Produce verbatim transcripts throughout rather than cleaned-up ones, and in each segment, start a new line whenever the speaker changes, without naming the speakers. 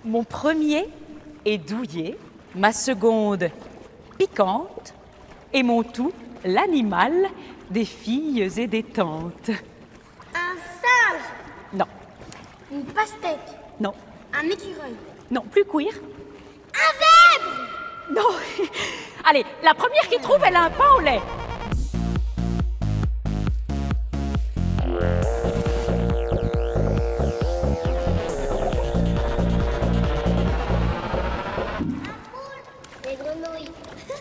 Mon premier est douillet, ma seconde piquante, et mon tout l'animal des filles et des tantes.
Un singe.
Non,
Une pastèque.
non,
Un écureuil.
non, plus queer.
Un zèbre.
Non. Allez, la première qui trouve, elle a un pain au lait.
Les grenouilles.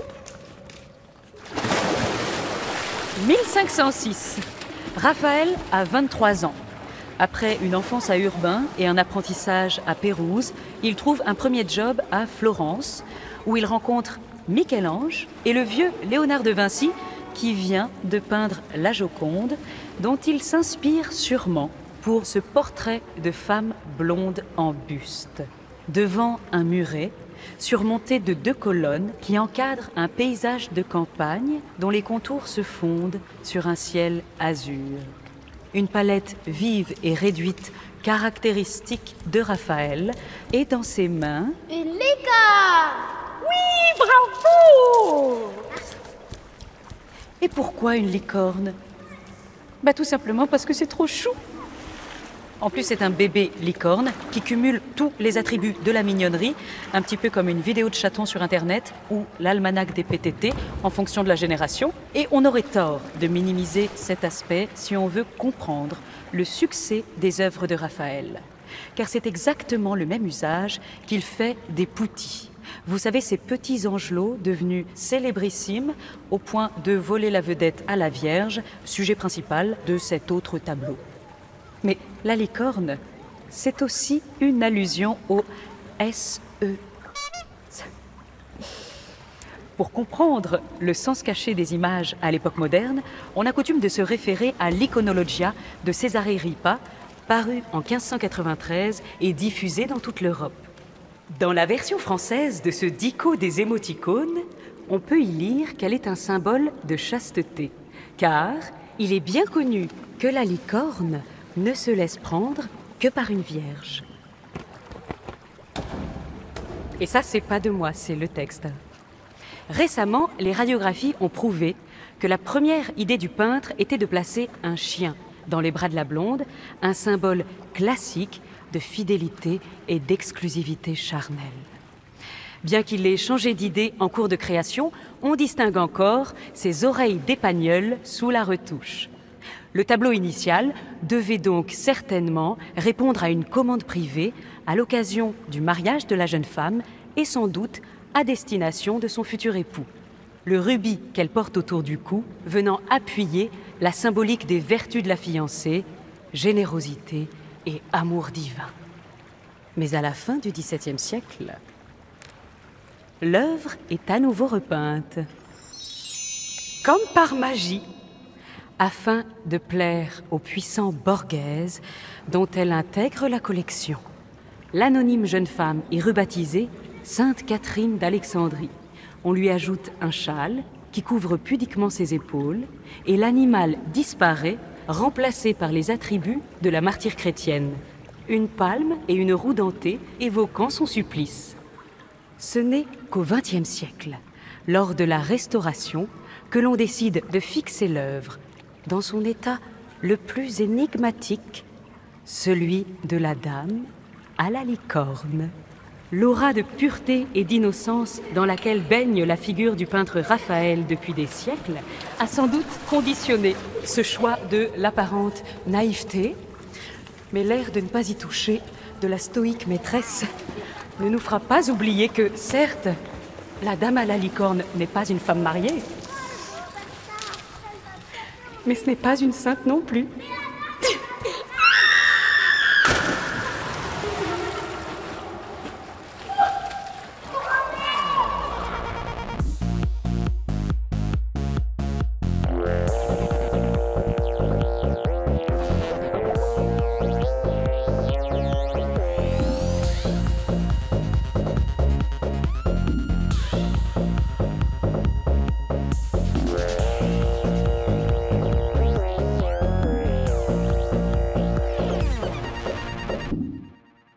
mille cinq cent six. Raphaël a vingt-trois ans. Après une enfance à Urbain et un apprentissage à Pérouse, il trouve un premier job à Florence, où il rencontre Michel-Ange et le vieux Léonard de Vinci, qui vient de peindre la Joconde, dont il s'inspire sûrement pour ce portrait de femme blonde en buste. Devant un muret, surmonté de deux colonnes qui encadrent un paysage de campagne dont les contours se fondent sur un ciel azur. Une palette vive et réduite, caractéristique de Raphaël, et dans ses mains...
Une licorne.
Oui, bravo! Et pourquoi une licorne? Bah tout simplement parce que c'est trop chou. En plus, c'est un bébé licorne qui cumule tous les attributs de la mignonnerie, un petit peu comme une vidéo de chaton sur Internet ou l'almanach des P T T en fonction de la génération. Et on aurait tort de minimiser cet aspect si on veut comprendre le succès des œuvres de Raphaël. Car c'est exactement le même usage qu'il fait des poutis. Vous savez, ces petits angelots devenus célébrissimes au point de voler la vedette à la Vierge, sujet principal de cet autre tableau. Mais la licorne, c'est aussi une allusion au S E. Pour comprendre le sens caché des images à l'époque moderne, on a coutume de se référer à l'Iconologia de Cesare Ripa, paru en quinze cent quatre-vingt-treize et diffusé dans toute l'Europe. Dans la version française de ce dico des émoticônes, on peut y lire qu'elle est un symbole de chasteté, car il est bien connu que la licorne ne se laisse prendre que par une vierge. Et ça, c'est pas de moi, c'est le texte. Récemment, les radiographies ont prouvé que la première idée du peintre était de placer un chien dans les bras de la blonde, un symbole classique de fidélité et d'exclusivité charnelle. Bien qu'il ait changé d'idée en cours de création, on distingue encore ses oreilles d'épagneul sous la retouche. Le tableau initial devait donc certainement répondre à une commande privée à l'occasion du mariage de la jeune femme et sans doute à destination de son futur époux. Le rubis qu'elle porte autour du cou venant appuyer la symbolique des vertus de la fiancée, générosité et amour divin. Mais à la fin du dix-septième siècle, l'œuvre est à nouveau repeinte. Comme par magie, afin de plaire au puissant Borghese dont elle intègre la collection. L'anonyme jeune femme est rebaptisée Sainte Catherine d'Alexandrie. On lui ajoute un châle qui couvre pudiquement ses épaules et l'animal disparaît, remplacé par les attributs de la martyre chrétienne. Une palme et une roue dentée évoquant son supplice. Ce n'est qu'au vingtième siècle, lors de la Restauration, que l'on décide de fixer l'œuvre dans son état le plus énigmatique, celui de la dame à la licorne. L'aura de pureté et d'innocence dans laquelle baigne la figure du peintre Raphaël depuis des siècles a sans doute conditionné ce choix de l'apparente naïveté, mais l'air de ne pas y toucher de la stoïque maîtresse ne nous fera pas oublier que, certes, la dame à la licorne n'est pas une femme mariée, mais ce n'est pas une sainte non plus.